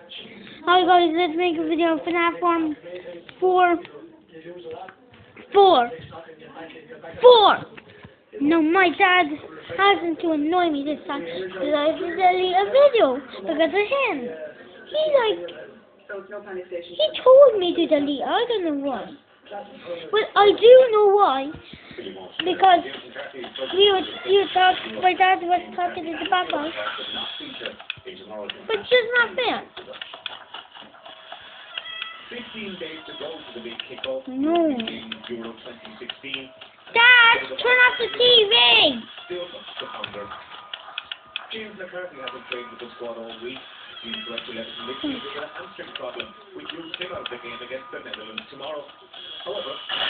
Hi guys, let's make a video of Fnaf 1 4 4 4. No, my dad hasn't to annoy me this time because I have to delete a video because of him. He told me to delete. I don't know why. But I do know why. Because my dad was talking to the background. But it's just not fair. 15 days to go to the big kickoff No. in Euro 2016. Dad, turn off the TV! Still the founder. James McCarthy hasn't trained with the squad all week. He's director left with a hamstring problem, which rules him out of the game against the Netherlands tomorrow. However,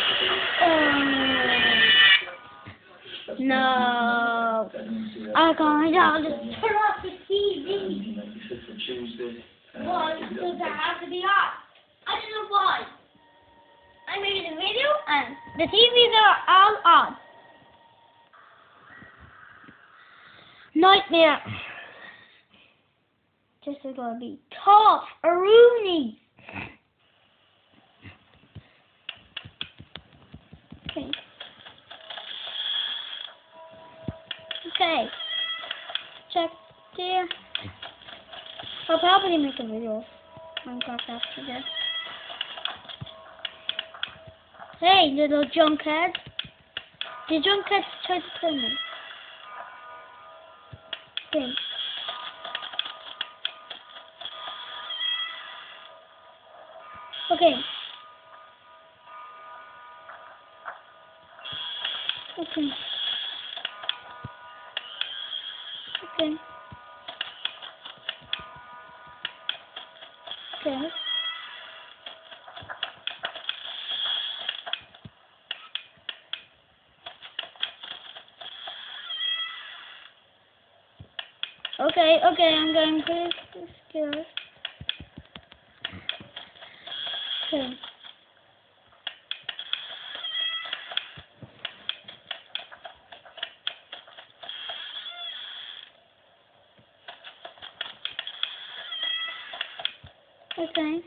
no. I can't just turn off the TV. Why does that have to be off? I don't know why. I made a video and the TVs are all on. Nightmare. This is gonna be tough. A Rooney. Okay. Okay. Check there. I'll probably make a video of Minecraft after this. Hey, little junkhead. The junkhead tried to kill me. Okay. Okay. Okay. Okay. Okay. Okay, I'm going to scared. Okay. Okay.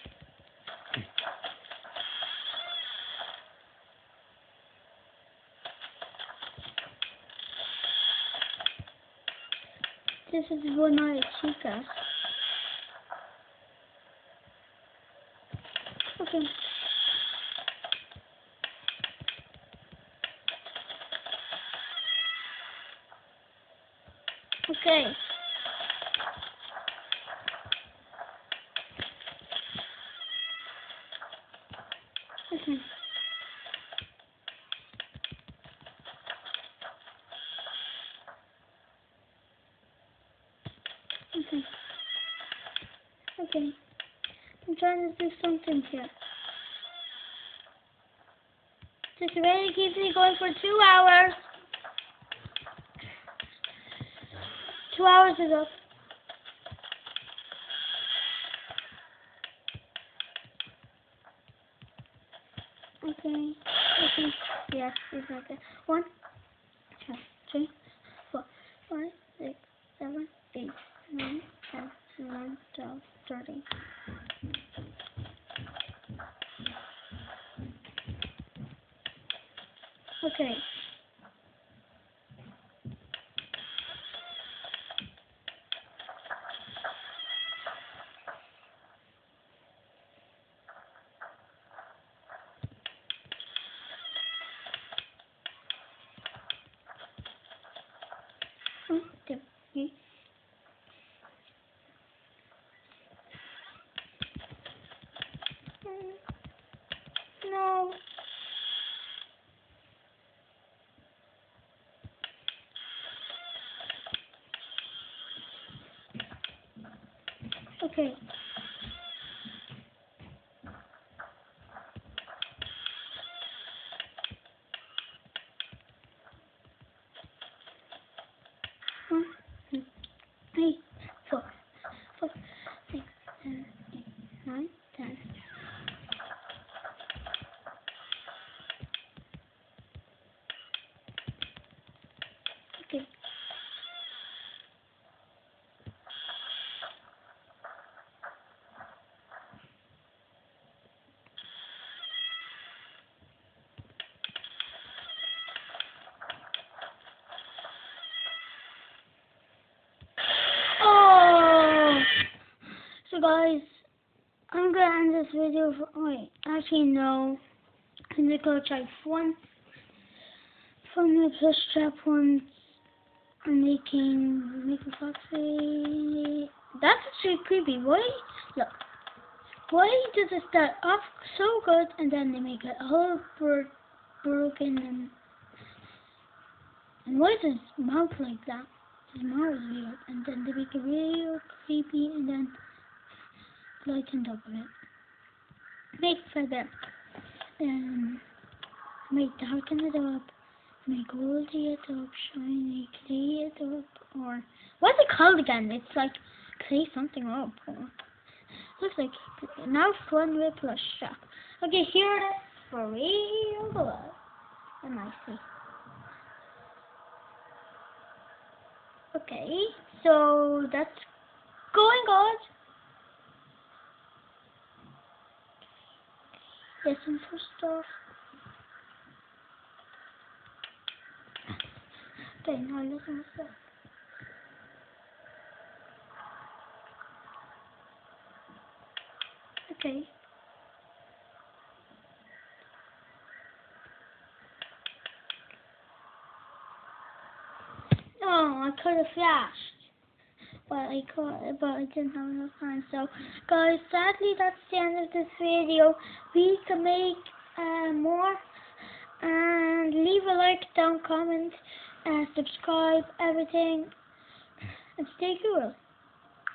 This is un8ddcr. Okay. Okay. Okay. Okay. Okay. I'm trying to do something here. This really keeps me going for 2 hours. 2 hours is up. Okay. Okay. Yes, it's like that. 1, 2, 3, 4, 5, 6, 7, 8, 9, 10, 11, 12, 13. Okay. Okay. No. Okay. One, two, 3, 4, 5, 6, 7, 8, 9, 10. Okay. guys, I'm gonna end this video. Wait, actually no. I'm gonna go try one from the plush strap one. I'm making foxy. That's actually creepy. Why? Look. Why does it start off so good and then they make it all broken and why is his mouth like that? His mouth is weird and then they make it real creepy and then lightened up a bit. Make it feather. Make darken it up. Make goldy it up, shiny, clay it up, or what's it called again? It's like clay something up. Or, looks like now fun with plush strap. Okay, here it is for real good and nicely. Okay, so that's going good. Listen for stuff. Okay, now listen for stuff. Okay. Oh, I could have flashed. But I didn't have enough time. So, guys, sadly, that's the end of this video. We can make more. And leave a like, down, comment, subscribe, everything. And stay cool.